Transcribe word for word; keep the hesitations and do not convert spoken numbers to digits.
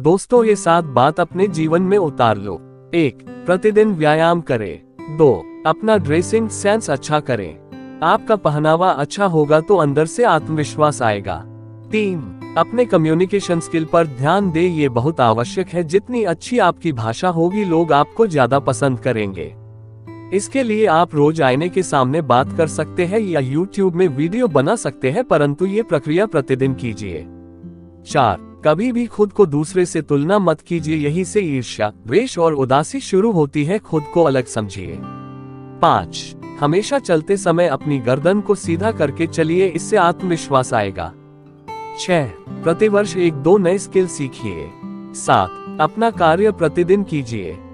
दोस्तों ये सात बात अपने जीवन में उतार लो। एक, प्रतिदिन व्यायाम करें। दो, अपना ड्रेसिंग सेंस अच्छा करें। आपका पहनावा अच्छा होगा तो अंदर से आत्मविश्वास आएगा। तीन, अपने कम्युनिकेशन स्किल पर ध्यान दें, ये बहुत आवश्यक है। जितनी अच्छी आपकी भाषा होगी लोग आपको ज्यादा पसंद करेंगे। इसके लिए आप रोज आईने के सामने बात कर सकते हैं या यूट्यूब में वीडियो बना सकते हैं, परंतु ये प्रक्रिया प्रतिदिन कीजिए। चार, कभी भी खुद को दूसरे से तुलना मत कीजिए, यहीं से ईर्ष्या, द्वेष और उदासी शुरू होती है। खुद को अलग समझिए। पाँच, हमेशा चलते समय अपनी गर्दन को सीधा करके चलिए, इससे आत्मविश्वास आएगा। छह, प्रतिवर्ष एक दो नए स्किल सीखिए। सात, अपना कार्य प्रतिदिन कीजिए।